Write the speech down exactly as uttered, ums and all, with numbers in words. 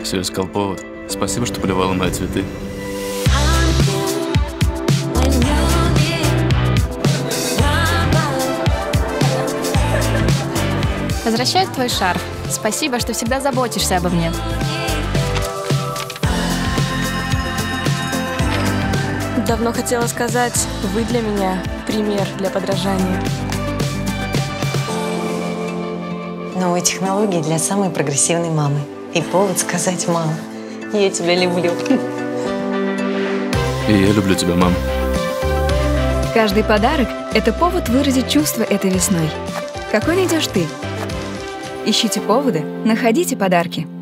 Все искал повод. Спасибо, что поливала мои цветы. Возвращаю твой шарф. Спасибо, что всегда заботишься обо мне. Давно хотела сказать, вы для меня пример для подражания. Новые технологии для самой прогрессивной мамы. И повод сказать: мама, я тебя люблю. И я люблю тебя, мам. Каждый подарок – это повод выразить чувства этой весной. Какой найдешь ты? Ищите поводы, находите подарки.